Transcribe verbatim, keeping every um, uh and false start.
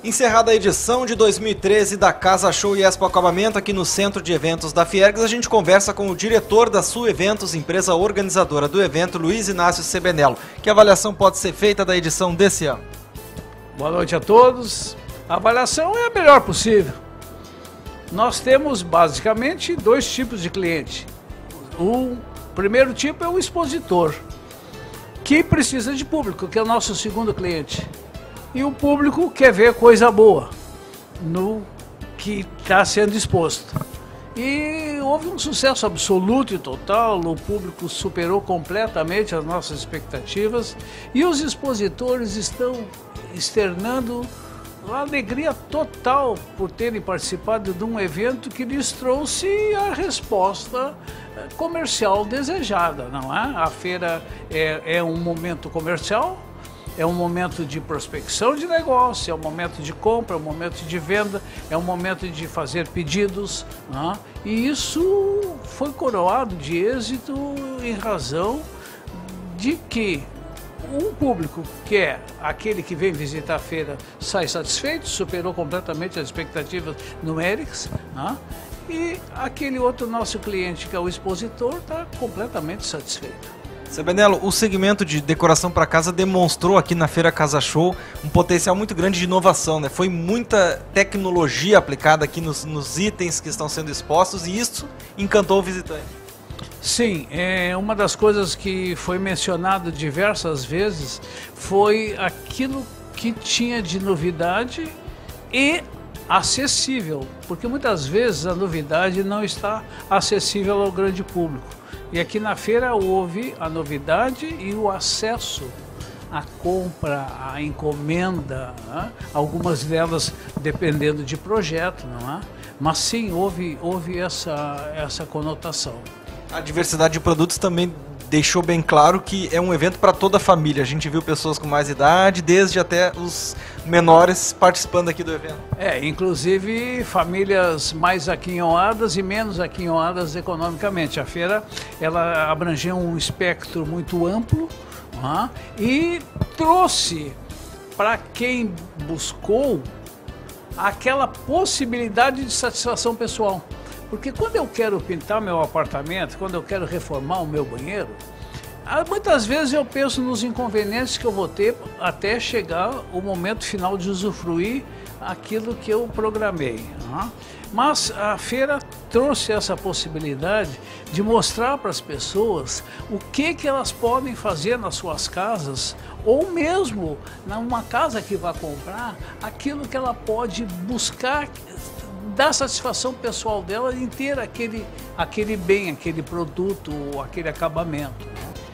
Encerrada a edição de dois mil e treze da Casa Show e Expo Acabamento aqui no Centro de Eventos da Fiergs, a gente conversa com o diretor da Sul Eventos, empresa organizadora do evento, Luiz Inácio Sebenello. Que avaliação pode ser feita da edição desse ano? Boa noite a todos. A avaliação é a melhor possível. Nós temos basicamente dois tipos de cliente. O primeiro tipo é o expositor, que precisa de público, que é o nosso segundo cliente. E o público quer ver coisa boa no que está sendo exposto. E houve um sucesso absoluto e total, o público superou completamente as nossas expectativas e os expositores estão externando uma alegria total por terem participado de um evento que lhes trouxe a resposta comercial desejada, não é? A feira é, é um momento comercial, é um momento de prospecção de negócio, é um momento de compra, é um momento de venda, é um momento de fazer pedidos, não é? E isso foi coroado de êxito em razão de que um público que é aquele que vem visitar a feira sai satisfeito, superou completamente as expectativas numéricas, né? E aquele outro nosso cliente que é o expositor está completamente satisfeito. Sebenello, o segmento de decoração para casa demonstrou aqui na Feira Casa Show um potencial muito grande de inovação, né? Foi muita tecnologia aplicada aqui nos, nos itens que estão sendo expostos e isso encantou o visitante. Sim, é, uma das coisas que foi mencionado diversas vezes foi aquilo que tinha de novidade e acessível, porque muitas vezes a novidade não está acessível ao grande público. E aqui na feira houve a novidade e o acesso à compra, à encomenda, né? Algumas delas dependendo de projeto, não é? Mas sim, houve, houve essa, essa conotação. A diversidade de produtos também deixou bem claro que é um evento para toda a família. A gente viu pessoas com mais idade, desde até os menores participando aqui do evento. É, inclusive famílias mais aquinhoadas e menos aquinhoadas economicamente. A feira ela abrangeu um espectro muito amplo, uh-huh, e trouxe para quem buscou aquela possibilidade de satisfação pessoal. Porque quando eu quero pintar meu apartamento, quando eu quero reformar o meu banheiro, muitas vezes eu penso nos inconvenientes que eu vou ter até chegar o momento final de usufruir aquilo que eu programei. Né? Mas a feira trouxe essa possibilidade de mostrar para as pessoas o que, que elas podem fazer nas suas casas, ou mesmo numa casa que vai comprar, aquilo que ela pode buscar dar satisfação pessoal dela em ter aquele, aquele bem, aquele produto, aquele acabamento.